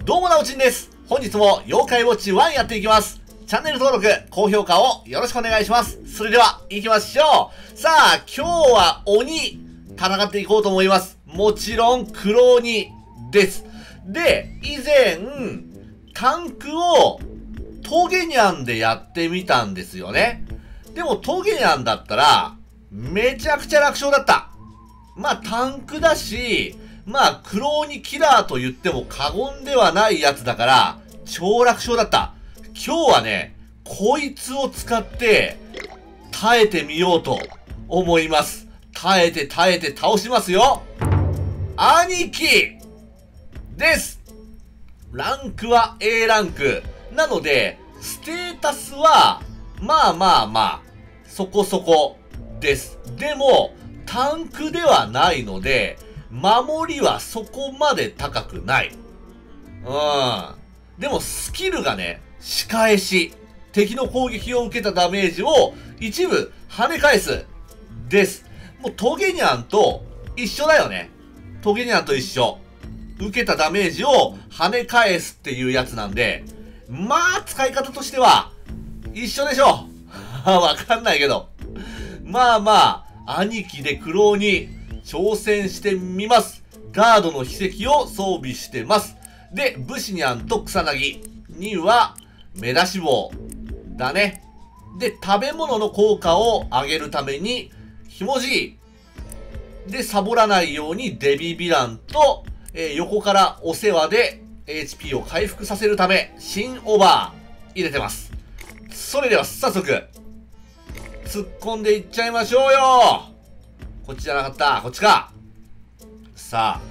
どうもなおちんです。本日も妖怪ウォッチ1やっていきます。チャンネル登録、高評価をよろしくお願いします。それでは行きましょう。さあ、今日は鬼、戦っていこうと思います。もちろん黒鬼です。で、以前、タンクをトゲニャンでやってみたんですよね。でもトゲニャンだったら、めちゃくちゃ楽勝だった。まあタンクだし、まあ黒鬼キラーと言っても過言ではないやつだから、超楽勝だった。今日はね、こいつを使って耐えてみようと思います。耐えて倒しますよ。兄貴です。ランクは A ランク。なので、ステータスは、まあ、そこそこです。でも、タンクではないので、守りはそこまで高くない。でも、スキルがね、仕返し。敵の攻撃を受けたダメージを一部跳ね返す。です。もうトゲニャンと一緒だよね。トゲニャンと一緒。受けたダメージを跳ね返すっていうやつなんで、まあ、使い方としては、一緒でしょう。わかんないけど。まあ、兄貴でクロウに挑戦してみます。ガードの秘跡を装備してます。で、ブシニャンと草薙には、目出し帽だね。で、食べ物の効果を上げるために、ひもじい。で、サボらないようにデビヴィランと、横からお世話で HP を回復させるため、新オーバー入れてます。それでは早速、突っ込んでいっちゃいましょうよ。こっちじゃなかった。こっちか。さあ。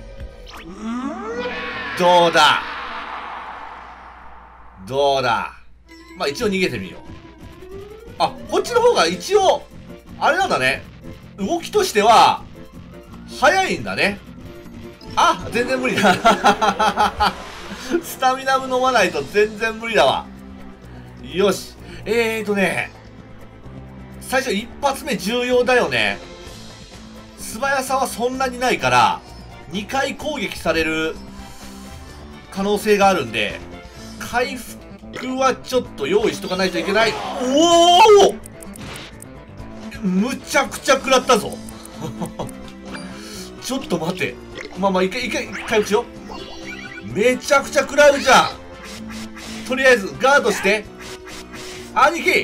どうだ。まあ一応逃げてみよう。あ、こっちの方が一応、あれなんだね。動きとしては、早いんだね。あ、全然無理だ。スタミナも飲まないと全然無理だわ。よし。最初一発目重要だよね。素早さはそんなにないから、2回攻撃される可能性があるんで、回復はちょっと用意しとかないといけない。おお！むちゃくちゃ食らったぞ。ちょっと待って。まあ、一回回復しよう。めちゃくちゃ食らうじゃん。とりあえず、ガードして。兄貴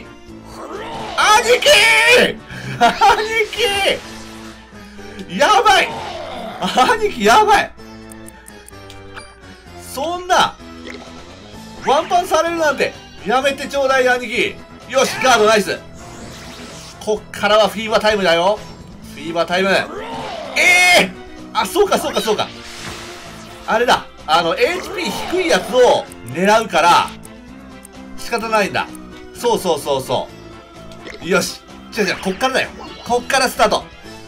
やばい。兄貴やばい。そんな、ワンパンされるなんて、やめてちょうだい、兄貴。よし、ガードナイス。こっからはフィーバータイムだよ。フィーバータイム。あ、そうか。あれだ。HP 低いやつを狙うから、仕方ないんだ。そう。よし。じゃあ、こっからだよ。こっからスタート。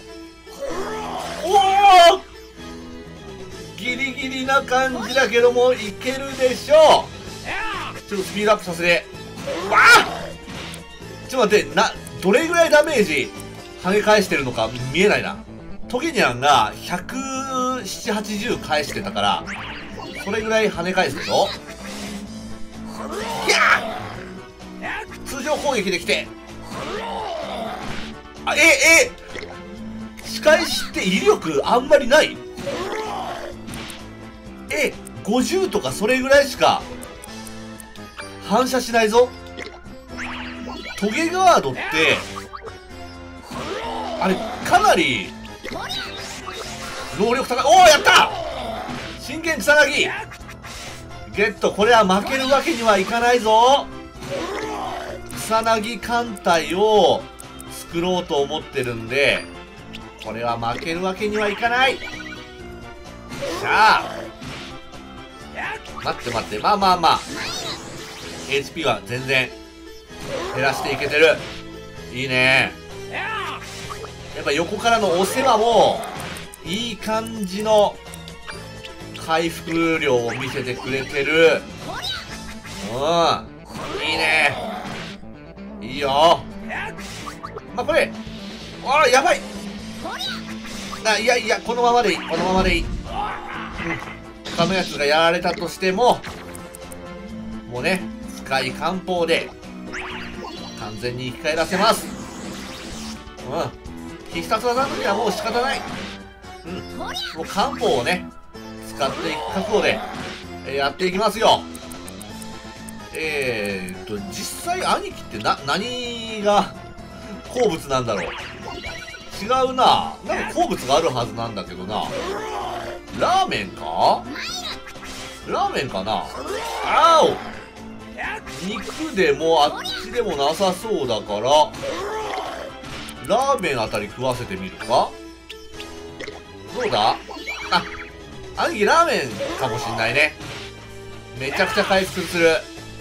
おお！ギリギリな感じだけども、いけるでしょう。ちょっとスピードアップさせて。わあ！ちょっと待って、どれぐらいダメージ跳ね返してるのか見えないな。トゲニャンが170、80返してたから、それぐらい跳ね返すでしょ。いやー！通常攻撃できて。あ、仕返しって威力あんまりない？ 50 とかそれぐらいしか反射しないぞ。トゲガードって、あれ、かなり、能力高い。おお、やった！真剣草薙ゲット。これは負けるわけにはいかないぞ。草薙艦隊を作ろうと思ってるんで、これは負けるわけにはいかない。さあ、待って。まあ HP は全然減らしていけてる。いいね。やっぱ横からのお世話もいい感じの回復量を見せてくれてる。いいね。いいよ。まあこれ、あらやばい。いやこのままでいい。 他のやつがやられたとしても、もうね、深い漢方で、完全に生き返らせます。必殺技の時はもう仕方ない。もう漢方をね、使っていく覚悟で、やっていきますよ。実際兄貴って何が好物なんだろう。違うな。なんか好物があるはずなんだけどな。ラーメンか？ラーメンかな。あお！肉でもあっちでもなさそうだから、ラーメンあたり食わせてみるか？どうだ？あ、兄貴ラーメンかもしんないね。めちゃくちゃ回復する。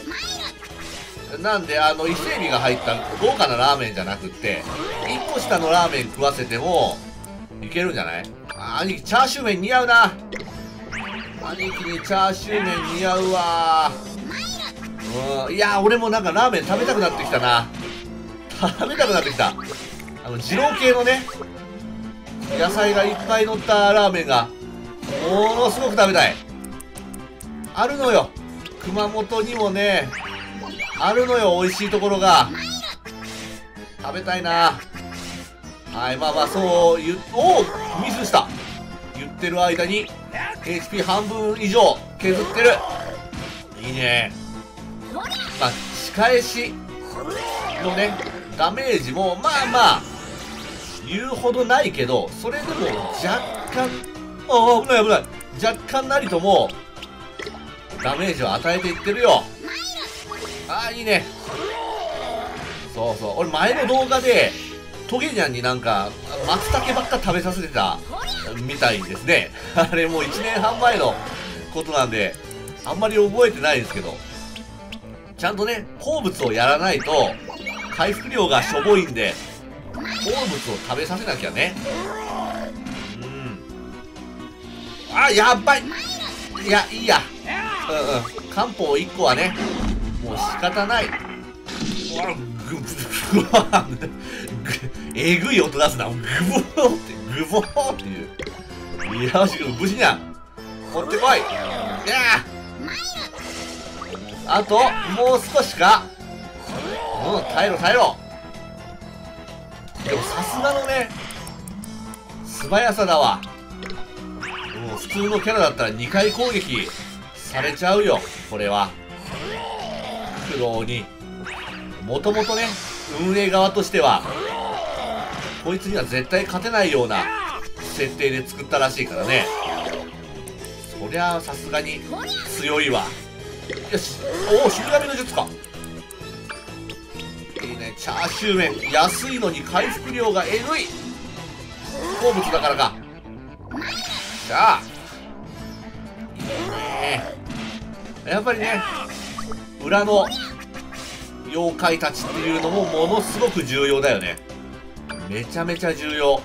なんで、伊勢海老が入った豪華なラーメンじゃなくって、1個下のラーメン食わせても、いけるんじゃない？兄貴、チャーシュー麺似合うな。兄貴にチャーシュー麺似合うわ。いやー、俺もなんかラーメン食べたくなってきたな。食べたくなってきた。二郎系のね、野菜がいっぱい乗ったラーメンが、ものすごく食べたい。あるのよ。熊本にもね、あるのよ、美味しいところが。食べたいな。はい、まあまあ、そう言う、ミスした。言ってる間に、HP 半分以上削ってる。いいね。まあ、仕返しのね、ダメージも、まあまあ、言うほどないけど、それでも若干、危ない危ない。若干なりとも、ダメージを与えていってるよ。いいね。そうそう。俺前の動画で、トゲニャンになんか、松茸ばっか食べさせてた、みたいですね。あれもう1年半前のことなんで、あんまり覚えてないんですけど、ちゃんとね、好物をやらないと、回復量がしょぼいんで、好物を食べさせなきゃね。やっばい。いや、いいや。漢方1個はね、もう仕方ない。えぐい音出すな。グボーって、グボーっていう。よし、無事にゃ。持ってこい。いやあと、もう少しか。耐えろ、耐えろ。でもさすがのね、素早さだわ。普通のキャラだったら2回攻撃されちゃうよ、これは。苦労に。もともとね、運営側としては、こいつには絶対勝てないような設定で作ったらしいからね。そりゃあさすがに強いわ。よし。死神の術か。いいね。チャーシュー麺安いのに回復量がえぐい。好物だからか。じゃあいいね。やっぱりね、裏の妖怪たちっていうのもものすごく重要だよね。めちゃめちゃ重要。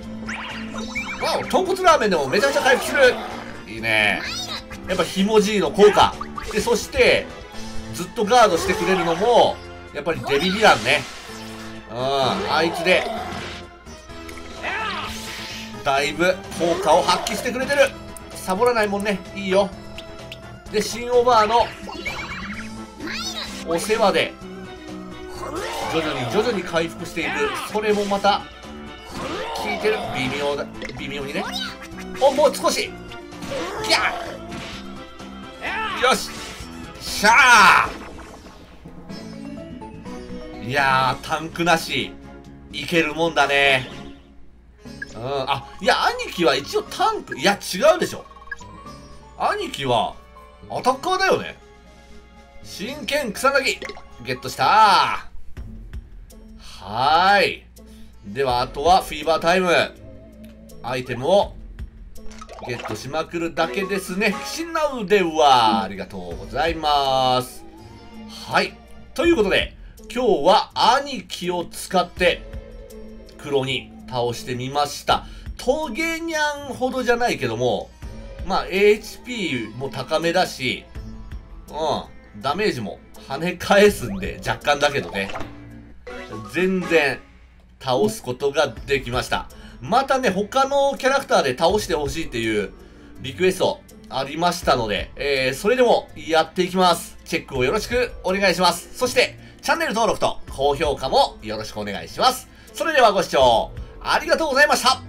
豚骨ラーメンでもめちゃめちゃ回復する。いいね。やっぱひもじいの効果で、そしてずっとガードしてくれるのもやっぱりデビヴィランね。あいつでだいぶ効果を発揮してくれてる。サボらないもんね。いいよ。で、新おばあのお世話で徐々に回復していく。それもまた効いてる。微妙にね。もう少し。ギャー。よし。しゃー。いやー、タンクなしいけるもんだね。いや、兄貴は一応タンク、いや、違うでしょ。兄貴は、アタッカーだよね。真剣草薙、ゲットしたー。はーい。では、あとは、フィーバータイム。アイテムを、ゲットしまくるだけですね。騎士なうでは、ありがとうございます。はい。ということで、今日は兄貴を使って、黒に、倒してみました。トゲニャンほどじゃないけども、まあ HP も高めだし、ダメージも跳ね返すんで、若干だけどね。全然倒すことができました。またね、他のキャラクターで倒してほしいっていうリクエストありましたので、それでもやっていきます。チェックをよろしくお願いします。そして、チャンネル登録と高評価もよろしくお願いします。それではご視聴ありがとうございました。